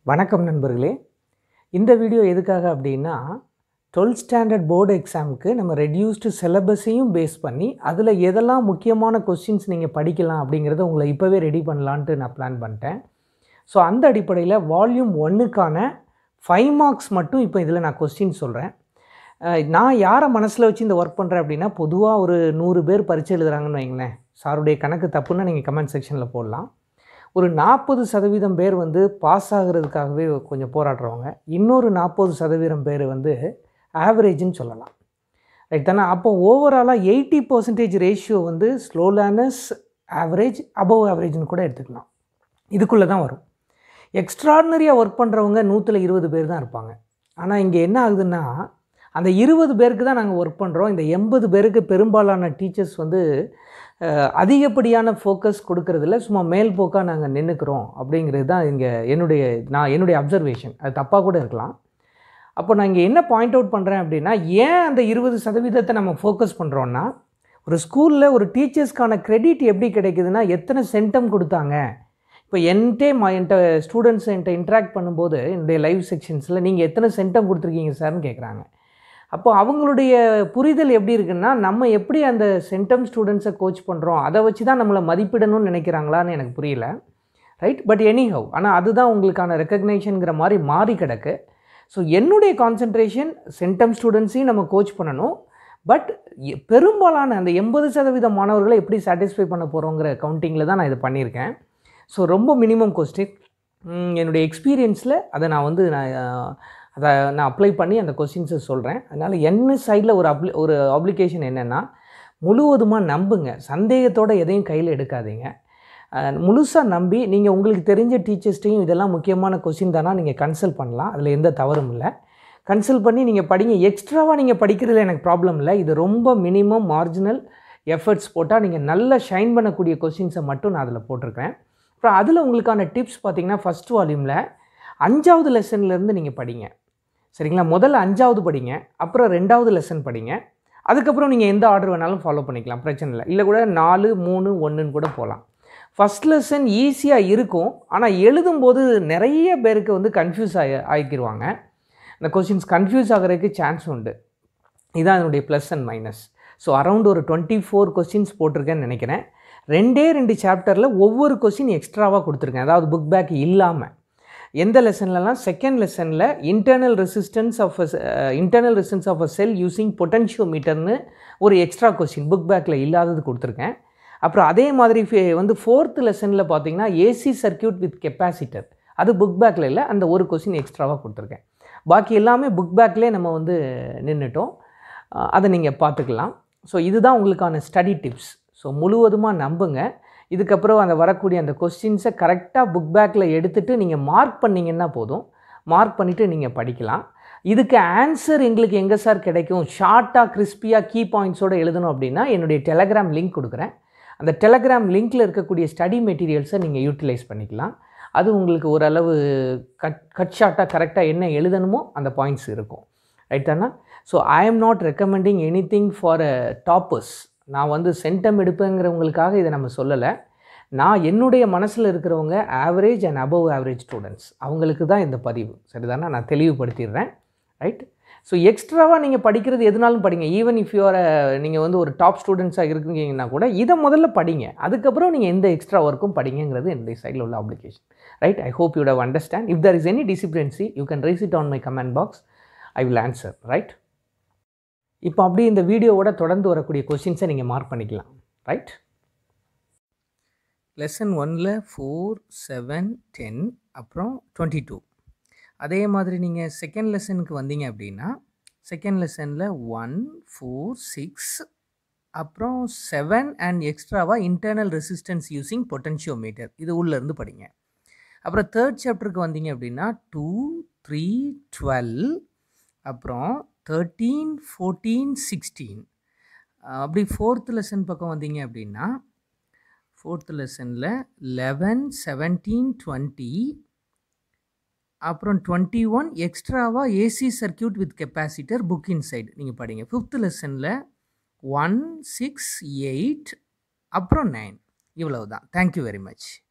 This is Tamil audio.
வணக்கம் நண்பர்களே. இந்த வீடியோ எதுக்காக அப்படின்னா 12th ஸ்டாண்டர்ட் போர்டு எக்ஸாமுக்கு நம்ம ரெடியூஸ்டு சிலபஸையும் பேஸ் பண்ணி அதில் எதெல்லாம் முக்கியமான கொஸ்டின்ஸ் நீங்கள் படிக்கலாம் அப்படிங்கிறத உங்களை இப்போவே ரெடி பண்ணலான்ட்டு நான் பிளான் பண்ணிட்டேன். ஸோ அந்த அடிப்படையில் வால்யூம் 1க்கான 5 மார்க்ஸ் மட்டும் இப்போ இதில் நான் கொஸ்டின் சொல்கிறேன். நான் யாரை மனசில் வச்சு இந்த ஒர்க் பண்ணுறேன் அப்படின்னா, பொதுவாக ஒரு 100 பேர் பரீட்சை எழுதுகிறாங்கன்னு வைங்களேன். சாருடைய கணக்கு தப்புன்னா நீங்கள் கமெண்ட் செக்ஷனில் போடலாம். ஒரு 40% பேர் வந்து பாஸ் ஆகிறதுக்காகவே கொஞ்சம் போராடுறவங்க, இன்னொரு 40% பேர் வந்து ஆவரேஜ்னு சொல்லலாம். ரைட் தானே? அப்போ ஓவராலாக 80% ரேஷியோ வந்து ஸ்லோ லேர்னர்ஸ், ஆவரேஜ், அபவ் ஆவரேஜ்னு கூட எடுத்துக்கலாம். இதுக்குள்ளே தான் வரும். எக்ஸ்ட்ராடினரியாக ஒர்க் பண்ணுறவங்க 120 பேர் தான் இருப்பாங்க. ஆனால் இங்கே என்ன ஆகுதுன்னா, அந்த 20 பேருக்கு தான் நாங்கள் ஒர்க் பண்ணுறோம். இந்த 80 பேருக்கு பெரும்பாலான டீச்சர்ஸ் வந்து அதிகப்படியான ஃபோக்கஸ் கொடுக்கறதில்ல, சும்மா மேல் போக்காக நாங்கள் நின்றுக்கிறோம் அப்படிங்கிறது தான் இங்கே என்னுடைய அப்சர்வேஷன். அது தப்பாக கூட இருக்கலாம். அப்போ நான் இங்கே என்ன பாயிண்ட் அவுட் பண்ணுறேன் அப்படின்னா, ஏன் அந்த 20% நம்ம ஃபோக்கஸ் பண்ணுறோன்னா, ஒரு ஸ்கூலில் ஒரு டீச்சர்ஸ்க்கான கிரெடிட் எப்படி கிடைக்குதுன்னா, எத்தனை சென்டம் கொடுத்தாங்க. இப்போ என்கிட்ட ஸ்டூடெண்ட்ஸ் என்கிட்ட இன்ட்ராக்ட் பண்ணும்போது என்னுடைய லைவ் செக்ஷன்ஸில் நீங்கள் எத்தனை சென்டம் கொடுத்துருக்கீங்க சார்னு கேட்குறாங்க. அப்போ அவங்களுடைய புரிதல் எப்படி இருக்குன்னா, நம்ம எப்படி அந்த சென்டம் ஸ்டூடெண்ட்ஸை கோச் பண்ணுறோம், அதை வச்சு தான் நம்மளை மதிப்பிடணும்னு நினைக்கிறாங்களான்னு எனக்கு புரியல. ரைட், பட் எனிஹவ், ஆனால் அதுதான் உங்களுக்கான ரெக்கக்னேஷனுங்கிற மாதிரி மாறி கிடக்கு. ஸோ என்னுடைய கான்சன்ட்ரேஷன் சென்டம் ஸ்டூடெண்ட்ஸையும் நம்ம கோச் பண்ணணும். பட் பெரும்பாலான அந்த 80% மாணவர்களை எப்படி சாட்டிஸ்ஃபை பண்ண போகிறோங்கிற கவுண்டிங்கில் தான் நான் இது பண்ணியிருக்கேன். ஸோ ரொம்ப மினிமம் கொஸ்டின் என்னுடைய எக்ஸ்பீரியன்ஸில் அதை நான் அப்ளை பண்ணி அந்த கொஸ்டின்ஸை சொல்கிறேன். அதனால் என்ன சைடில் ஒரு அப்ளிகேஷன் என்னென்னா, முழுவதுமாக நம்புங்க, சந்தேகத்தோடு எதையும் கையில் எடுக்காதீங்க. முழுசாக நம்பி நீங்கள் உங்களுக்கு தெரிஞ்ச டீச்சர்ஸ்ட்டையும் இதெல்லாம் முக்கியமான கொஸ்டின் தானா நீங்கள் கன்சல்ட் பண்ணலாம். அதில் எந்த தவறும் இல்லை. கன்சல்ட் பண்ணி நீங்கள் படிங்க. எக்ஸ்ட்ராவாக நீங்கள் படிக்கிறதுல எனக்கு ப்ராப்ளம் இல்லை. இது ரொம்ப மினிமம் மார்ஜினல் எஃபர்ட்ஸ் போட்டால் நீங்கள் நல்லா ஷைன் பண்ணக்கூடிய கொஸ்டின்ஸை மட்டும் நான் அதில் போட்டிருக்கேன். அப்புறம் அதில் உங்களுக்கான டிப்ஸ் பார்த்திங்கன்னா, ஃபஸ்ட் வால்யூமில் 5வது லெசன்லேருந்து நீங்கள் படிங்க. சரிங்களா? முதல்ல 5வது படிங்க, அப்புறம் 2வது லெசன் படிங்க. அதுக்கப்புறம் நீங்கள் எந்த ஆர்டர் வேணாலும் ஃபாலோ பண்ணிக்கலாம், பிரச்சனை இல்லை. இல்லை கூட 4, 3, 1ன்னு கூட போகலாம். ஃபஸ்ட் லெசன் ஈஸியாக இருக்கும், ஆனால் எழுதும்போது நிறைய பேருக்கு வந்து கன்ஃபியூஸ் ஆகிக்கிடுவாங்க. இந்த கொஸ்டின்ஸ் கன்ஃபியூஸ் ஆகிறதுக்கு சான்ஸ் உண்டு. இதுதான் என்னுடைய plus and minus. So around ஒரு 24 கொஸ்டின்ஸ் போட்டிருக்கேன்னு நினைக்கிறேன். 2 சாப்டரில் ஒவ்வொரு கொஸ்டின் எக்ஸ்ட்ராவாக கொடுத்துருக்கேன். அதாவது புக் பேக் இல்லாமல். எந்த லெசன்லலாம், செகண்ட் லெசனில் internal resistance of a cell using பொட்டன்ஷியோமீட்டர்னு ஒரு எக்ஸ்ட்ரா கொஸ்டின் புக் பேக்கில் இல்லாதது கொடுத்துருக்கேன். அப்புறம் அதே மாதிரி வந்து 4th லெசனில் பார்த்தீங்கன்னா ஏசி சர்க்கியூட் வித் கெப்பாசிட்டர், அது புக் பேக்கில் இல்லை, அந்த ஒரு கொஸ்டின் எக்ஸ்ட்ராவாக கொடுத்துருக்கேன். பாக்கி எல்லாமே புக் பேக்லேயே நம்ம வந்து நின்றுட்டோம். அதை நீங்கள் பார்த்துக்கலாம். ஸோ இதுதான் உங்களுக்கான ஸ்டடி டிப்ஸ். ஸோ முழுவதுமாக நம்புங்க. இதுக்கப்புறம் அந்த வரக்கூடிய அந்த கொஸ்டின்ஸை கரெக்டாக புக் பேக்கில் எடுத்துகிட்டு நீங்கள் மார்க் பண்ணிங்கன்னா போதும். மார்க் பண்ணிவிட்டு நீங்கள் படிக்கலாம். இதுக்கு ஆன்சர் எங்களுக்கு எங்கே சார் கிடைக்கும், ஷார்ட்டாக கிறிஸ்பியாக கீ பாயிண்ட்ஸோடு எழுதணும் அப்படின்னா என்னுடைய டெலகிராம் லிங்க் கொடுக்குறேன். அந்த டெலகிராம் லிங்க்கில் இருக்கக்கூடிய ஸ்டடி மெட்டீரியல்ஸை நீங்கள் யூட்டிலைஸ் பண்ணிக்கலாம். அது உங்களுக்கு ஓரளவு கட் ஷார்ட்டாக கரெக்டாக என்ன எழுதணுமோ அந்த பாயிண்ட்ஸ் இருக்கும். ரைட் தானே? So I am not recommending anything for toppers. நான் வந்து சென்டம் எடுப்பேங்கிறவங்களுக்காக இதை நம்ம சொல்லலை. நான் என்னுடைய மனசில் இருக்கிறவங்க average and above average students, அவங்களுக்கு தான் இந்த பதிவு. சரிதானே? நான் தெளிவுபடுத்திடுறேன். ரைட். ஸோ எக்ஸ்ட்ராவாக நீங்கள் படிக்கிறது எதுனாலும் படிங்க. ஈவன் இஃப் நீங்கள் வந்து ஒரு டாப் ஸ்டூடெண்ட்ஸாக இருக்கீங்கன்னா கூட இதை முதல்ல படிங்க. அதுக்கப்புறம் நீங்கள் எந்த எக்ஸ்ட்ரா ஒர்க்கும் படிங்கிறது என்னுடைய சைடில் உள்ள application. Right. I hope you have understand. If there is any discrepancy you can raise it on my comment box. I will answer. Right. இப்போ அப்படியே இந்த வீடியோவோட தொடர்ந்து வரக்கூடிய கொஸ்டின்ஸை நீங்கள் மார்க் பண்ணிக்கலாம். ரைட். லெசன் 1ல் 4, 7, 10 அப்புறம் 22. அதே மாதிரி நீங்கள் செகண்ட் லெசனுக்கு வந்தீங்க அப்படின்னா, செகண்ட் லெசனில் 1, 4, 6 அப்புறம் 7 அண்ட் எக்ஸ்ட்ராவாக இன்டர்னல் ரெசிஸ்டன்ஸ் யூஸிங் பொட்டன்ஷியோமீட்டர், இது உள்ளேருந்து படிங்க. அப்புறம் 3rd சாப்டருக்கு வந்தீங்க அப்படின்னா 2, 3, 12 அப்புறம் 13, 14, 16. அப்படி 4th லெசன் பக்கம் வந்தீங்க அப்படின்னா 4th லெசனில் 11, 17, 20 அப்புறம் 21 எக்ஸ்ட்ராவாக AC circuit with capacitor book inside நீங்கள் படிங்க. 5th லெசனில் 1, 6, 8 அப்புறம் 9. இவ்வளவு தான். Thank you very much.